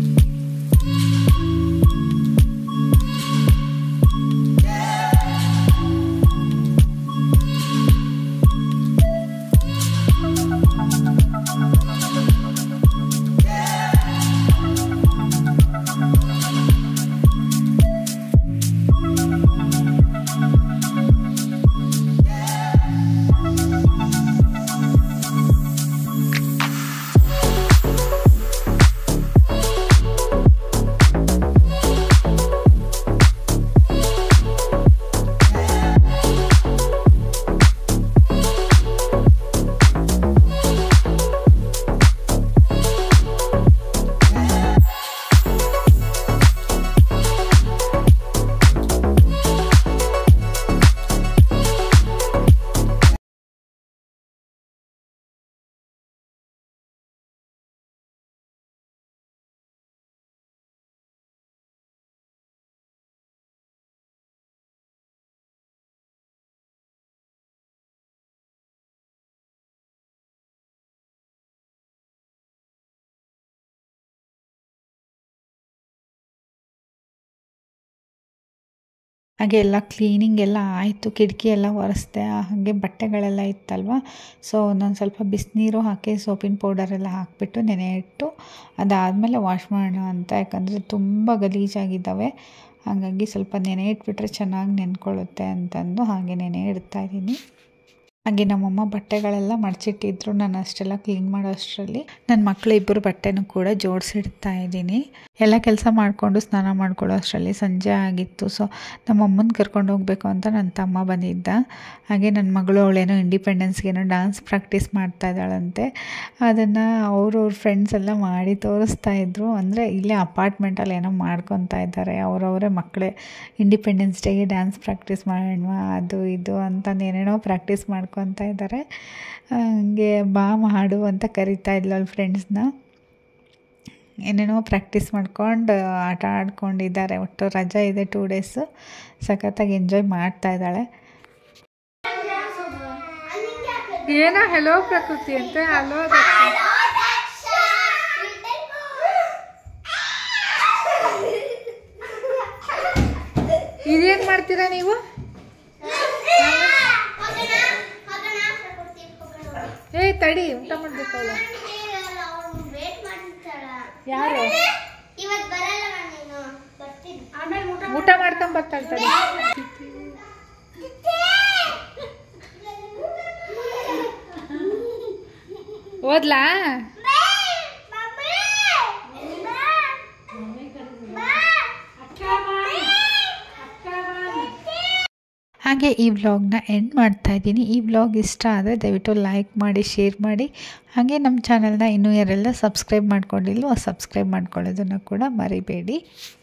A: ಹಾಗೆ ಎಲ್ಲ ಕ್ಲೀನಿಂಗ್ ಎಲ್ಲ ಆಯಿತು, ಕಿಟಕಿ ಎಲ್ಲ ಒರೆಸ್ದೆ. ಹಾಗೆ ಬಟ್ಟೆಗಳೆಲ್ಲ ಇತ್ತಲ್ವ, ಸೊ ನಾನು ಸ್ವಲ್ಪ ಬಿಸಿನೀರು ಹಾಕಿ ಸೋಪಿನ ಪೌಡರೆಲ್ಲ ಹಾಕಿಬಿಟ್ಟು ನೆನೆ ಇಟ್ಟು ಅದಾದಮೇಲೆ ವಾಶ್ ಮಾಡೋಣ ಅಂತ. ಯಾಕಂದರೆ ತುಂಬ ಗಲೀಜಾಗಿದ್ದಾವೆ, ಹಾಗಾಗಿ ಸ್ವಲ್ಪ ನೆನೆ ಇಟ್ಬಿಟ್ರೆ ಚೆನ್ನಾಗಿ ನೆನ್ಕೊಳ್ಳುತ್ತೆ ಅಂತಂದು ಹಾಗೆ ನೆನೆ ಇಡ್ತಾಯಿದ್ದೀನಿ. ಹಾಗೆ ನಮ್ಮಮ್ಮ ಬಟ್ಟೆಗಳೆಲ್ಲ ಮಡಚಿಟ್ಟಿದ್ರು. ನಾನು ಅಷ್ಟೆಲ್ಲ ಕ್ಲೀನ್ ಮಾಡೋ ಅಷ್ಟರಲ್ಲಿ ನನ್ನ ಮಕ್ಕಳು ಇಬ್ಬರು ಬಟ್ಟೆನೂ ಕೂಡ ಜೋಡಿಸಿಡ್ತಾ ಇದ್ದೀನಿ. ಎಲ್ಲ ಕೆಲಸ ಮಾಡಿಕೊಂಡು ಸ್ನಾನ ಮಾಡ್ಕೊಳ್ಳೋ ಅಷ್ಟರಲ್ಲಿ ಸಂಜೆ ಆಗಿತ್ತು. ಸೊ ನಮ್ಮಮ್ಮನ ಕರ್ಕೊಂಡು ಹೋಗಬೇಕು ಅಂತ ನನ್ನ ತಮ್ಮ ಬಂದಿದ್ದ. ಹಾಗೆ ನನ್ನ ಮಗಳು ಅವಳೇನೋ ಇಂಡಿಪೆಂಡೆನ್ಸ್ಗೇನೋ ಡ್ಯಾನ್ಸ್ ಪ್ರಾಕ್ಟೀಸ್ ಮಾಡ್ತಾ ಇದ್ದಾಳಂತೆ. ಅದನ್ನು ಅವ್ರ ಫ್ರೆಂಡ್ಸ್ ಎಲ್ಲ ಮಾಡಿ ತೋರಿಸ್ತಾ ಇದ್ರು. ಅಂದರೆ ಇಲ್ಲೇ ಅಪಾರ್ಟ್ಮೆಂಟಲ್ಲಿ ಏನೋ ಮಾಡ್ಕೊತಾ ಇದ್ದಾರೆ, ಅವರವರೇ ಮಕ್ಕಳೇ ಇಂಡಿಪೆಂಡೆನ್ಸ್ ಡೇಗೆ ಡ್ಯಾನ್ಸ್ ಪ್ರಾಕ್ಟೀಸ್ ಮಾಡೋಣ ಅದು ಇದು ಅಂತಂದು ಏನೇನೋ ಪ್ರಾಕ್ಟೀಸ್ ಮಾಡ್ಕೊತಾ ಇದ್ದಾರೆ. ಹಂಗೆ ಬಾ ಮಾಡು ಅಂತ ಕರಿತಾ ಇದ್ಲು ಅವ್ಳ ಫ್ರೆಂಡ್ಸ್ನ. ಏನೇನೋ ಪ್ರಾಕ್ಟೀಸ್ ಮಾಡ್ಕೊಂಡು ಆಟ ಆಡ್ಕೊಂಡಿದ್ದಾರೆ. ಒಟ್ಟು ರಜಾ ಇದೆ 2 ಡೇಸು, ಸಖತ್ತಾಗಿ ಎಂಜಾಯ್ ಮಾಡ್ತಾ ಇದ್ದಾಳೆ.
B: ಏನೋ ಹೆಲೋ ಪ್ರಕೃತಿ ಅಂತ. ಹಲೋ ಇದೇನು ಮಾಡ್ತೀರಾ ನೀವು? ಏ ತಡಿ, ಊಟ ಮಾಡ್ಬೇಕಲ್ಲ. ಯಾರು ಊಟ ಮಾಡ್ಕೊಂಡ್ ಬರ್ತಾಳೆ ತಡಿ. ಓದ್ಲಾ?
A: ಹಾಗೆ ಈ ವ್ಲಾಗ್ನ ಎಂಡ್ ಮಾಡ್ತಾ ಇದ್ದೀನಿ. ಈ ವ್ಲಾಗ್ ಇಷ್ಟ ಆದರೆ ದಯವಿಟ್ಟು ಲೈಕ್ ಮಾಡಿ, ಶೇರ್ ಮಾಡಿ. ಹಾಗೆ ನಮ್ಮ ಚಾನಲ್ನ ಇನ್ನೂ ಯಾರೆಲ್ಲ ಸಬ್ಸ್ಕ್ರೈಬ್ ಮಾಡ್ಕೊಂಡಿಲ್ವೋ ಸಬ್ಸ್ಕ್ರೈಬ್ ಮಾಡ್ಕೊಳ್ಳೋದನ್ನು ಕೂಡ ಮರಿಬೇಡಿ.